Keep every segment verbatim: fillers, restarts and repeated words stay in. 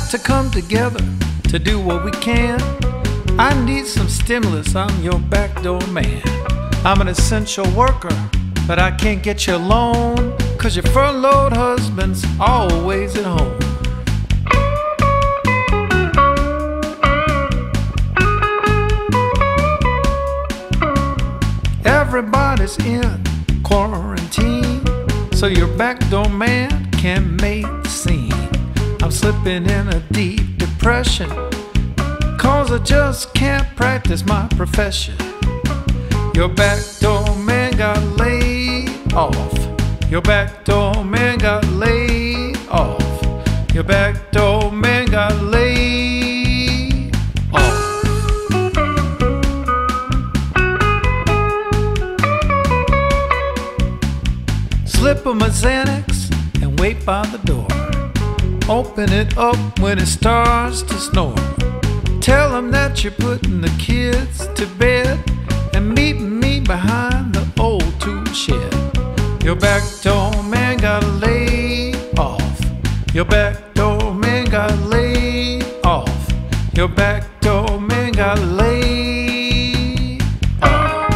got to come together to do what we can. I need some stimulus, I'm your backdoor man. I'm an essential worker, but I can't get you a loan, 'cause your furloughed husband's always at home. Everybody's in quarantine, so your backdoor man can make the scene. I'm slipping in a deep depression, 'cause I just can't practice my profession. Your backdoor man got laid off. Your backdoor man got laid off. Your backdoor man got laid off. Slip him a Xanax and wait by the door. Open it up when it starts to snore. Tell him that you're putting the kids to bed and meet me behind the old tool shed. Your backdoor man got laid off. Your backdoor man got laid off. Your backdoor man got laid off.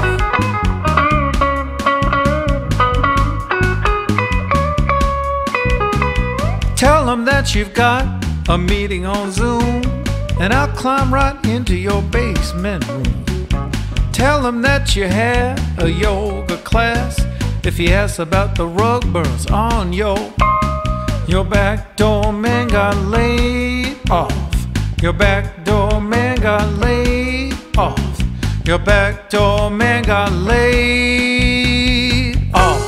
Tell him that you've got a meeting on Zoom, and I'll climb right into your basement room. Tell him that you had a yoga class if he asks about the rug burns on your. Your backdoor man got laid off. Your backdoor man got laid off. Your backdoor man got laid off.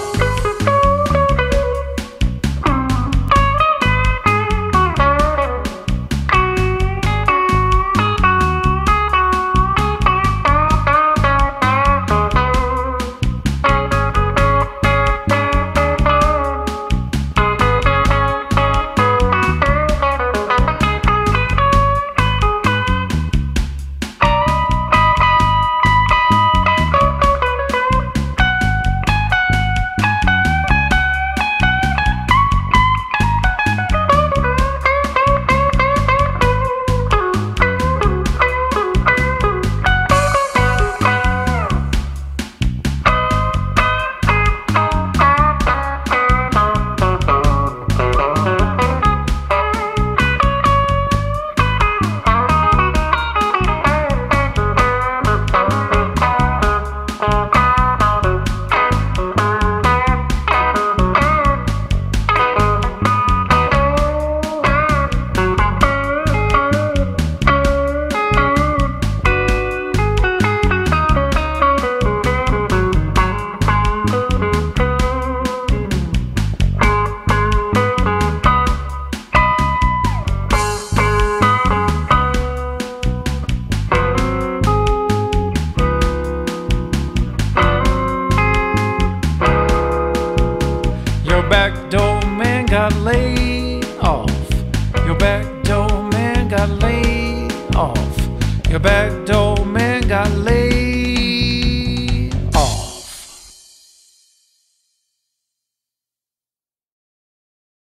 Your backdoor man got laid off. Your backdoor man got laid off. Your backdoor man got laid